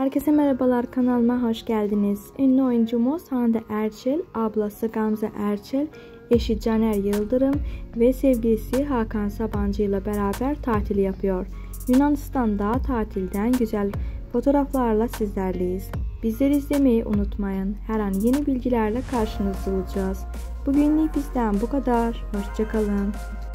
Herkese merhabalar, kanalıma hoş geldiniz. Ünlü oyuncumuz Hande Erçel, ablası Gamze Erçel, eşi Caner Yıldırım ve sevgilisi Hakan Sabancı ile beraber tatil yapıyor. Yunanistan'da tatilden güzel fotoğraflarla sizlerleyiz. Bizleri izlemeyi unutmayın. Her an yeni bilgilerle karşınızda olacağız. Bugünlük bizden bu kadar. Hoşça kalın.